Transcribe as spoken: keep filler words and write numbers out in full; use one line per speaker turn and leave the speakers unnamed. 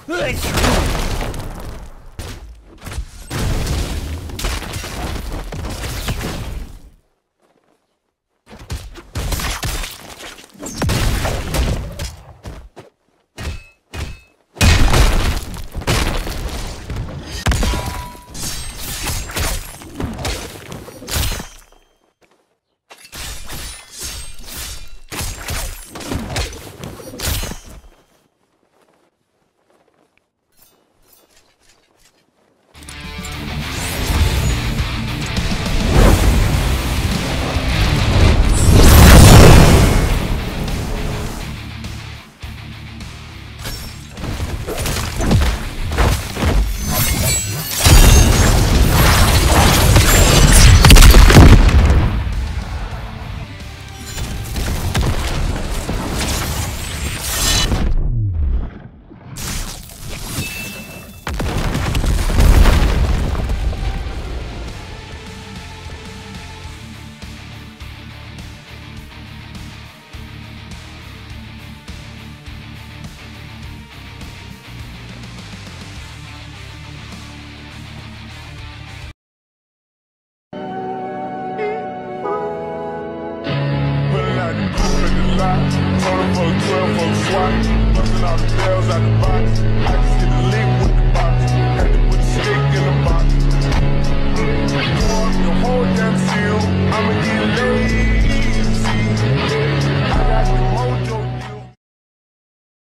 Told for twelve for the swat. Busting all the bells out the box. I just get the link with the box. Had to put the stick in the box. Pour up the whole damn seal. I'ma get laid.